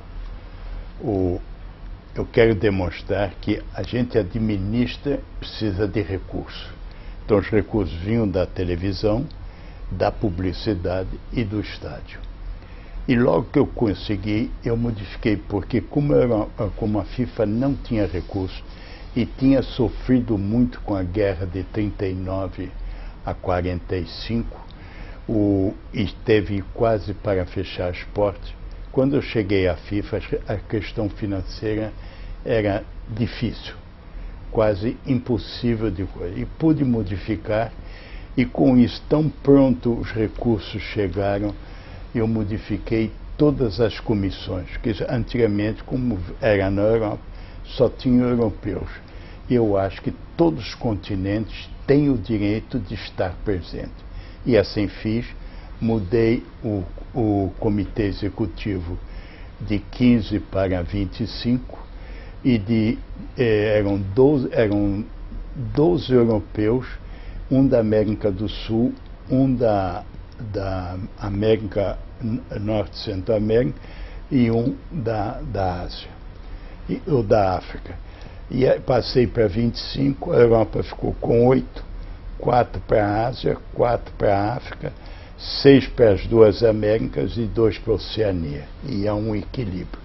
o, eu quero demonstrar que a gente administra, precisa de recursos. Então os recursos vinham da televisão, da publicidade e do estádio. E logo que eu consegui, eu modifiquei, porque como, era, como a FIFA não tinha recursos e tinha sofrido muito com a guerra de trinta e nove a quarenta e cinco, o, e teve quase para fechar as portas, quando eu cheguei à FIFA, a questão financeira era difícil, quase impossível de coisa. E pude modificar, e com isso, tão pronto os recursos chegaram, eu modifiquei todas as comissões, que antigamente, como era na Europa, só tinham europeus. Eu acho que todos os continentes têm o direito de estar presente. E assim fiz, mudei o, o comitê executivo de quinze para vinte e cinco, e de, eh, eram, doze, eram doze europeus, um da América do Sul, um da, da América Norte e Centro-América e um da, da Ásia, e, ou da África. E passei para vinte e cinco, a Europa ficou com oito, quatro para a Ásia, quatro para a África, seis para as duas Américas e dois para a Oceania. E há um equilíbrio.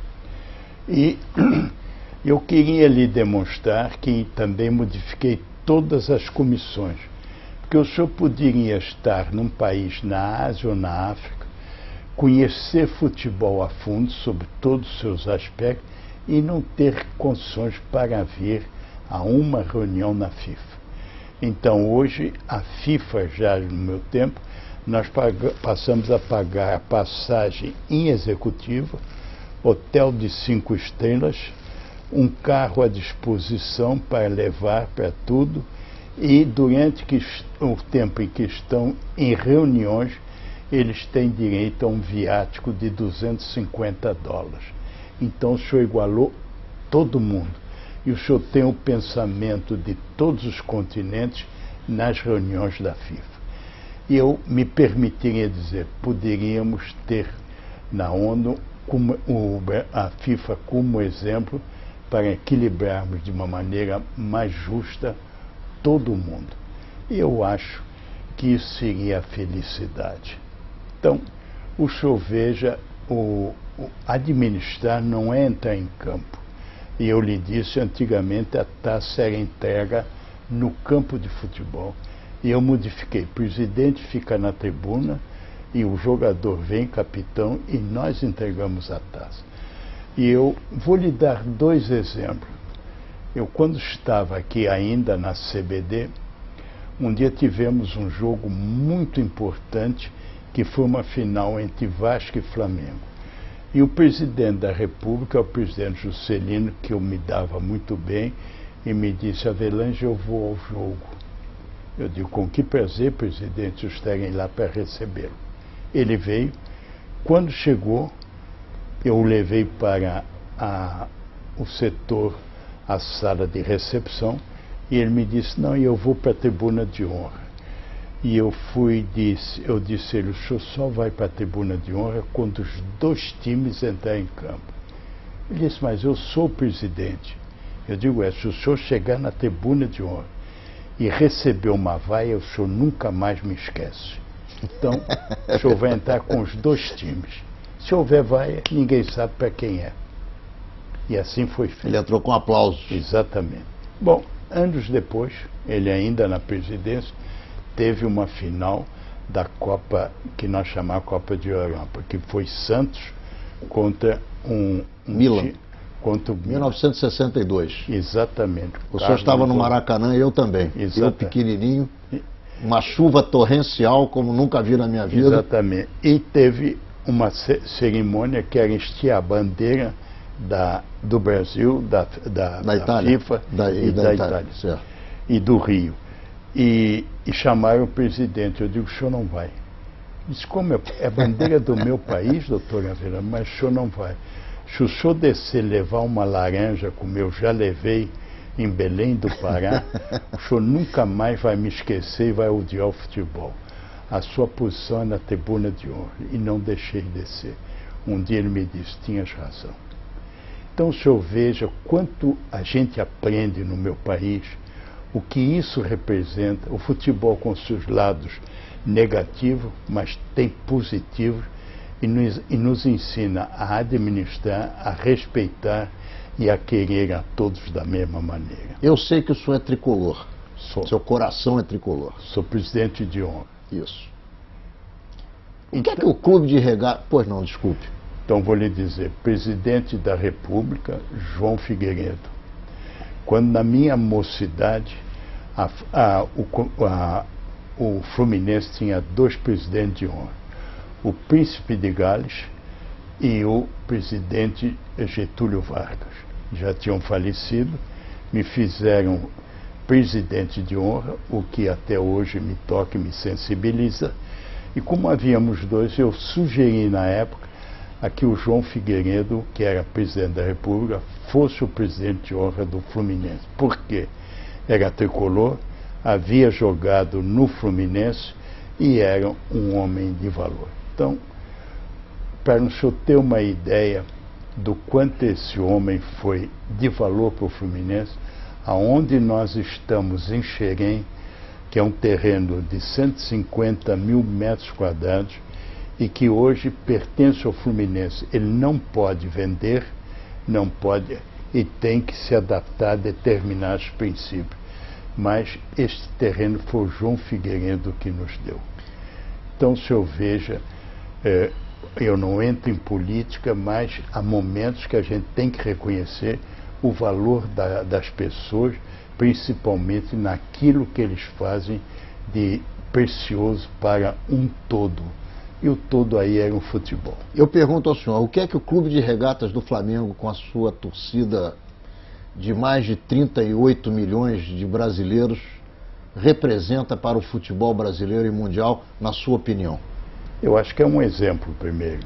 E eu queria lhe demonstrar que também modifiquei todas as comissões, porque o senhor poderia estar num país na Ásia ou na África, conhecer futebol a fundo, sobre todos os seus aspectos, e não ter condições para vir a uma reunião na FIFA. Então hoje, a FIFA, já no meu tempo, nós passamos a pagar a passagem em executiva, hotel de cinco estrelas, um carro à disposição para levar para tudo, e durante que, o tempo em que estão em reuniões, eles têm direito a um viático de duzentos e cinquenta dólares. Então o senhor igualou todo mundo. E o senhor tem o pensamento de todos os continentes nas reuniões da FIFA. E eu me permitiria dizer, poderíamos ter na ONU como, o, a FIFA como exemplo para equilibrarmos de uma maneira mais justa todo mundo. E eu acho que isso seria a felicidade. Então, o senhor veja, o, o administrar não é entrar em campo. E eu lhe disse, antigamente a taça era entregue no campo de futebol. E eu modifiquei, o presidente fica na tribuna e o jogador vem, capitão, e nós entregamos a taça. E eu vou lhe dar dois exemplos. Eu, quando estava aqui ainda na C B D, um dia tivemos um jogo muito importante, que foi uma final entre Vasco e Flamengo. E o presidente da República, o presidente Juscelino, que eu me dava muito bem, e me disse: Avelange, eu vou ao jogo. Eu digo: com que prazer, presidente, vocês estarem lá para recebê-lo. Ele veio. Quando chegou, eu o levei para a, o setor, a sala de recepção, e ele me disse: não, eu vou para a tribuna de honra. E eu fui, disse, eu disse a ele: o senhor só vai para a tribuna de honra quando os dois times entrarem em campo. Ele disse: mas eu sou o presidente. Eu digo: é, se o senhor chegar na tribuna de honra e receber uma vaia, o senhor nunca mais me esquece. Então, o senhor vai entrar com os dois times. Se houver vaia, ninguém sabe para quem é. E assim foi feito. Ele entrou com aplausos. Exatamente. Bom, anos depois, ele ainda na presidência, teve uma final da Copa, que nós chamamos Copa de Europa, que foi Santos contra um... um Milan. Contra o mil novecentos e sessenta e dois. Exatamente. O senhor estava no Maracanã e eu também. Exatamente. Eu pequenininho, uma chuva torrencial como nunca vi na minha vida. Exatamente. E teve uma cerimônia que era estiar a bandeira da, do Brasil, da, da, da, da Itália. FIFA da, e, e da, da Itália, Itália certo. E do Rio. E, e chamaram o presidente. Eu digo: o senhor não vai. Ele disse: como é, é bandeira do meu país, doutor Avelange, mas o senhor não vai. Se o senhor descer levar uma laranja, como eu já levei em Belém do Pará, o senhor nunca mais vai me esquecer e vai odiar o futebol. A sua posição é na tribuna de honra, e não deixei descer. Um dia ele me disse, tinhas razão. Então o senhor veja quanto a gente aprende no meu país, o que isso representa, o futebol com seus lados negativos, mas tem positivos, e nos, e nos ensina a administrar, a respeitar e a querer a todos da mesma maneira. Eu sei que o senhor é tricolor. Sou. Seu coração é tricolor. Sou presidente de honra. Isso. O que é que o clube de regata... Pois não, desculpe. Então vou lhe dizer, presidente da República, João Figueiredo. Quando na minha mocidade, a, a, o, a, o Fluminense tinha dois presidentes de honra. O Príncipe de Gales e o presidente Getúlio Vargas. Já tinham falecido, me fizeram presidente de honra, o que até hoje me toca e me sensibiliza. E como havíamos dois, eu sugeri na época a que o João Figueiredo, que era presidente da República, fosse o presidente de honra do Fluminense. Por quê? Era tricolor, havia jogado no Fluminense e era um homem de valor. Então, para o senhor ter uma ideia do quanto esse homem foi de valor para o Fluminense, aonde nós estamos em Xerém, que é um terreno de cento e cinquenta mil metros quadrados e que hoje pertence ao Fluminense. Ele não pode vender, não pode e tem que se adaptar a determinados princípios. Mas este terreno foi o João Figueiredo que nos deu. Então, o senhor veja, é, eu não entro em política, mas há momentos que a gente tem que reconhecer o valor da, das pessoas, principalmente naquilo que eles fazem de precioso para um todo. E o todo aí era o futebol. Eu pergunto ao senhor, o que é que o Clube de Regatas do Flamengo, com a sua torcida de mais de trinta e oito milhões de brasileiros, representa para o futebol brasileiro e mundial, na sua opinião? Eu acho que é um exemplo, primeiro,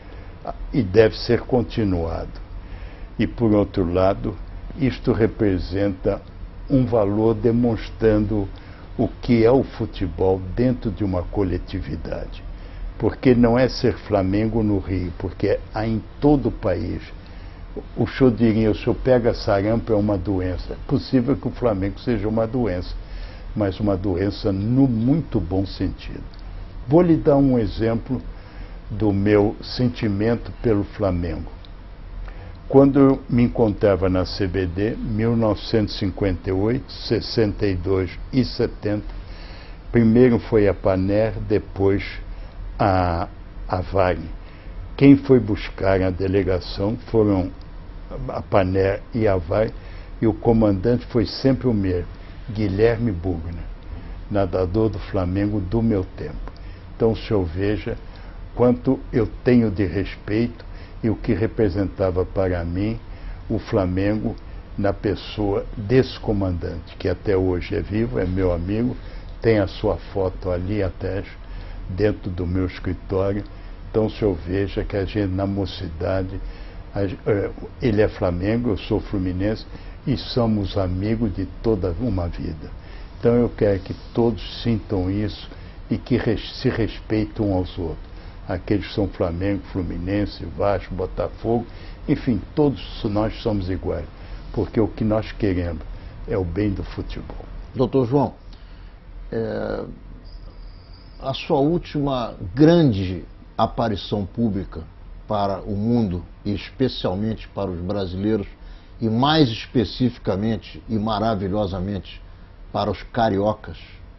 e deve ser continuado. E, por outro lado, isto representa um valor demonstrando o que é o futebol dentro de uma coletividade. Porque não é ser Flamengo no Rio, porque há em todo o país. O senhor diria, o senhor pega sarampo, é uma doença. É possível que o Flamengo seja uma doença, mas uma doença no muito bom sentido. Vou lhe dar um exemplo do meu sentimento pelo Flamengo. Quando eu me encontrava na C B D, mil novecentos e cinquenta e oito, sessenta e dois e setenta, primeiro foi a Paner, depois a, a Vale. Quem foi buscar a delegação foram a Paner e a Vale, e o comandante foi sempre o mesmo, Guilherme Bugner, nadador do Flamengo do meu tempo. Então o senhor veja quanto eu tenho de respeito e o que representava para mim o Flamengo na pessoa desse comandante, que até hoje é vivo, é meu amigo, tem a sua foto ali atrás, dentro do meu escritório. Então o senhor veja que a gente na mocidade, a, ele é Flamengo, eu sou Fluminense, e somos amigos de toda uma vida. Então eu quero que todos sintam isso e que res, se respeitem uns aos outros. Aqueles que são Flamengo, Fluminense, Vasco, Botafogo, enfim, todos nós somos iguais, porque o que nós queremos é o bem do futebol. Doutor João, é, a sua última grande aparição pública para o mundo, e especialmente para os brasileiros, e mais especificamente e maravilhosamente para os cariocas,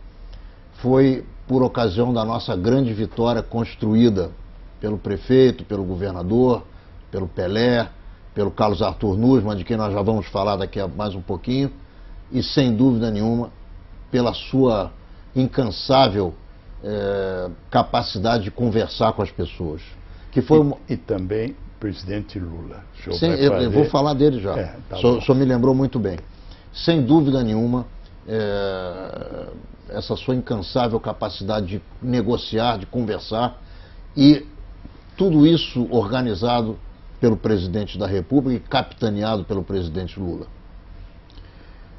foi por ocasião da nossa grande vitória construída pelo prefeito, pelo governador, pelo Pelé, pelo Carlos Arthur Nussmann, de quem nós já vamos falar daqui a mais um pouquinho, e sem dúvida nenhuma pela sua incansável é, capacidade de conversar com as pessoas. Que foi uma... e, e também o presidente Lula. Sim, eu, eu vou falar dele já. É, tá o senhor me lembrou muito bem. Sem dúvida nenhuma, é, essa sua incansável capacidade de negociar, de conversar, e tudo isso organizado pelo presidente da República e capitaneado pelo presidente Lula.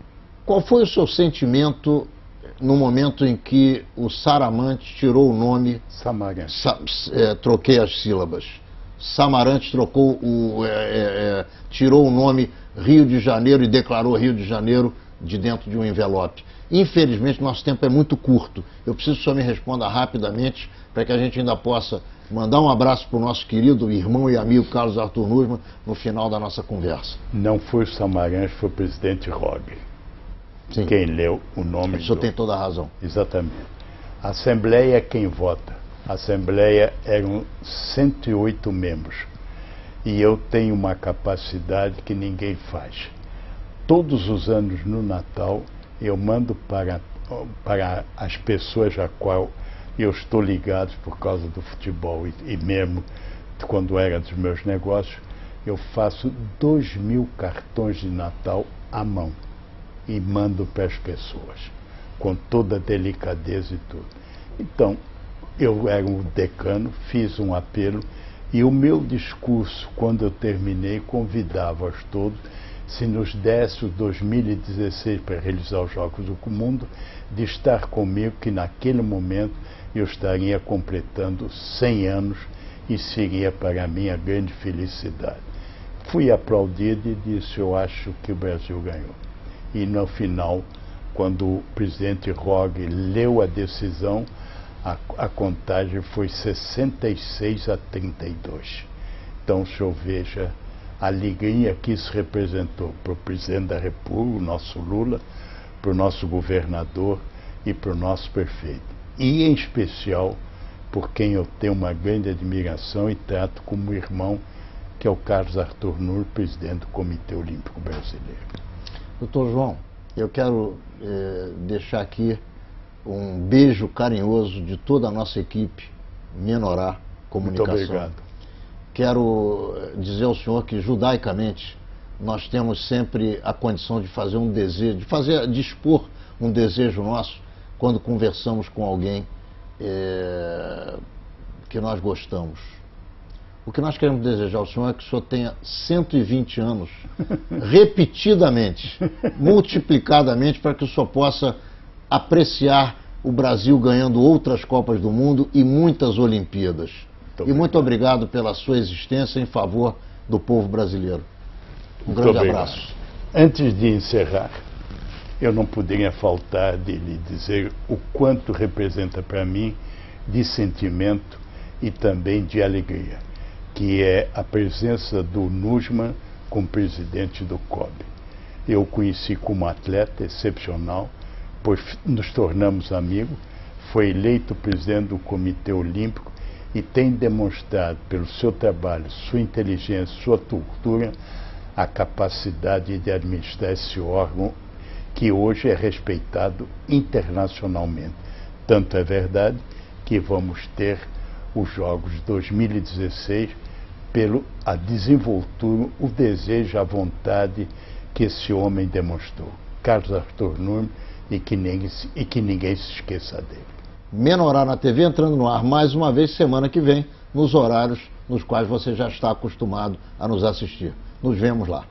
Qual foi o seu sentimento no momento em que o Saramante tirou o nome... Samaranch. Sa, é, troquei as sílabas. Samaranch trocou o, é, é, tirou o nome Rio de Janeiro e declarou Rio de Janeiro de dentro de um envelope. Infelizmente, nosso tempo é muito curto. Eu preciso que o senhor me responda rapidamente para que a gente ainda possa mandar um abraço para o nosso querido irmão e amigo Carlos Arthur Nussmann no final da nossa conversa. Não foi o Samaranch, foi o presidente Rogge. Sim. Quem leu o nome. O senhor do... tem toda a razão. Exatamente. A Assembleia é quem vota. A Assembleia eram cento e oito membros. E eu tenho uma capacidade que ninguém faz. Todos os anos no Natal eu mando para, para as pessoas a qual eu estou ligado por causa do futebol e, e mesmo quando era dos meus negócios, eu faço dois mil cartões de Natal à mão e mando para as pessoas, com toda a delicadeza e tudo. Então, eu era um decano, fiz um apelo e o meu discurso, quando eu terminei, convidava-os todos, se nos desse o dois mil e dezesseis para realizar os Jogos do Mundo, de estar comigo, que naquele momento eu estaria completando cem anos e seria para mim a grande felicidade. Fui aplaudido e disse, eu acho que o Brasil ganhou. E no final, quando o presidente Rogge leu a decisão, a, a contagem foi sessenta e seis a trinta e dois. Então, o senhor veja a alegria que isso representou para o presidente da República, o nosso Lula, para o nosso governador e para o nosso prefeito. E, em especial, por quem eu tenho uma grande admiração e trato como irmão, que é o Carlos Arthur Nussmann, presidente do Comitê Olímpico Brasileiro. Doutor João, eu quero eh, deixar aqui um beijo carinhoso de toda a nossa equipe, Menorá Comunicação. Muito obrigado. Quero dizer ao senhor que, judaicamente, nós temos sempre a condição de fazer um desejo, de fazer, de expor um desejo nosso quando conversamos com alguém é, que nós gostamos. O que nós queremos desejar ao senhor é que o senhor tenha cento e vinte anos, repetidamente, multiplicadamente, para que o senhor possa apreciar o Brasil ganhando outras Copas do Mundo e muitas Olimpíadas. Muito e muito obrigado pela sua existência em favor do povo brasileiro. Um muito grande obrigado. abraço. Antes de encerrar, eu não poderia faltar de lhe dizer o quanto representa para mim de sentimento e também de alegria, que é a presença do Nussmann como presidente do C O B. Eu o conheci como atleta excepcional, pois nos tornamos amigos, foi eleito presidente do Comitê Olímpico e tem demonstrado pelo seu trabalho, sua inteligência, sua cultura, a capacidade de administrar esse órgão que hoje é respeitado internacionalmente. Tanto é verdade que vamos ter os Jogos de dois mil e dezesseis pelo a desenvoltura, o desejo, a vontade que esse homem demonstrou. Carlos Arthur Nussmann, e que, ninguém, e que ninguém se esqueça dele. Menorá na T V entrando no ar mais uma vez semana que vem, nos horários nos quais você já está acostumado a nos assistir. Nos vemos lá.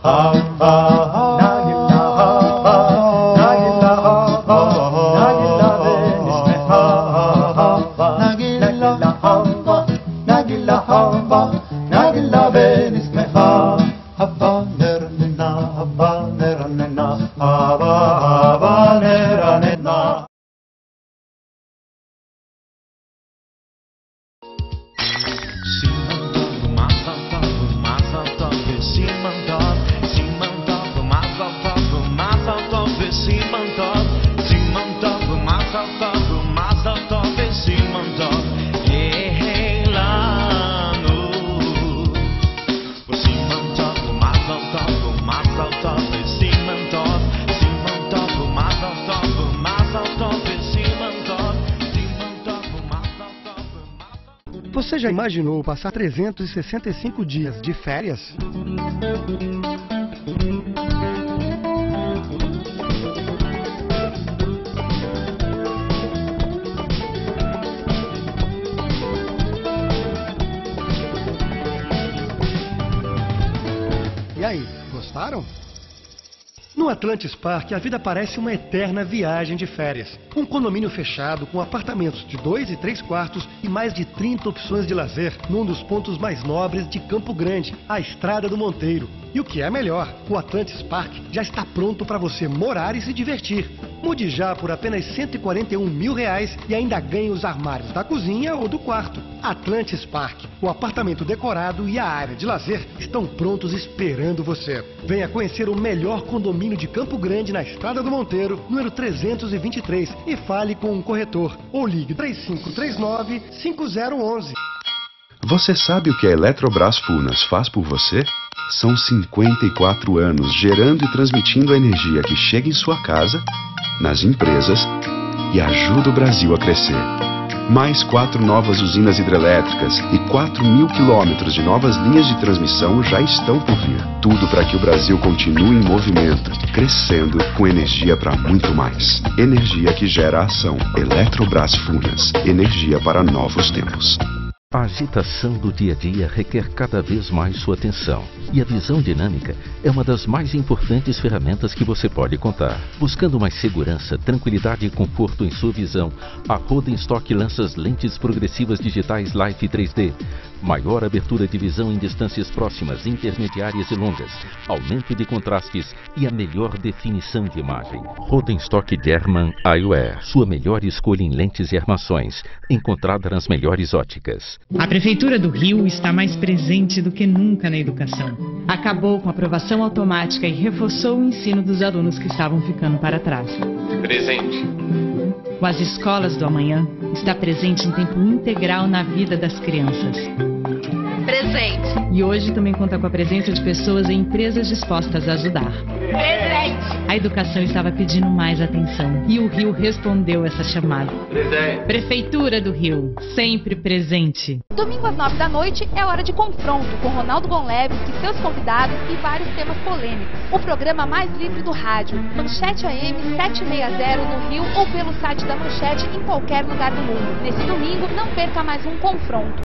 Você já imaginou passar trezentos e sessenta e cinco dias de férias? E aí, gostaram? No Atlantis Park, a vida parece uma eterna viagem de férias. Um condomínio fechado com apartamentos de dois e três quartos e mais de trinta opções de lazer num dos pontos mais nobres de Campo Grande, a Estrada do Monteiro. E o que é melhor, o Atlantis Park já está pronto para você morar e se divertir. Mude já por apenas cento e quarenta e um mil reais e ainda ganhe os armários da cozinha ou do quarto. Atlantis Park, o apartamento decorado e a área de lazer estão prontos esperando você. Venha conhecer o melhor condomínio de Campo Grande na Estrada do Monteiro, número trezentos e vinte e três, e fale com um corretor ou ligue três cinco três nove, cinco zero um um. Você sabe o que a Eletrobras Furnas faz por você? São cinquenta e quatro anos gerando e transmitindo a energia que chega em sua casa, nas empresas e ajuda o Brasil a crescer. Mais quatro novas usinas hidrelétricas e quatro mil quilômetros de novas linhas de transmissão já estão por vir. Tudo para que o Brasil continue em movimento, crescendo com energia para muito mais. Energia que gera ação. Eletrobras Furnas. Energia para novos tempos. A agitação do dia a dia requer cada vez mais sua atenção. E a visão dinâmica é uma das mais importantes ferramentas que você pode contar. Buscando mais segurança, tranquilidade e conforto em sua visão, a Rodenstock lança as lentes progressivas digitais Life três D. Maior abertura de visão em distâncias próximas, intermediárias e longas, aumento de contrastes e a melhor definição de imagem. Rodenstock German Eyewear, sua melhor escolha em lentes e armações, encontrada nas melhores óticas. A Prefeitura do Rio está mais presente do que nunca na educação. Acabou com a aprovação automática e reforçou o ensino dos alunos que estavam ficando para trás. Presente. O As Escolas do Amanhã está presente em tempo integral na vida das crianças. Presente. E hoje também conta com a presença de pessoas e empresas dispostas a ajudar. Presente. A educação estava pedindo mais atenção e o Rio respondeu essa chamada. Presente. Prefeitura do Rio, sempre presente. Domingo às nove da noite é hora de confronto com Ronaldo Gonlevski, seus convidados e vários temas polêmicos. O programa mais livre do rádio, Manchete A M setecentos e sessenta no Rio ou pelo site da Manchete em qualquer lugar do mundo. Nesse domingo, não perca mais um confronto.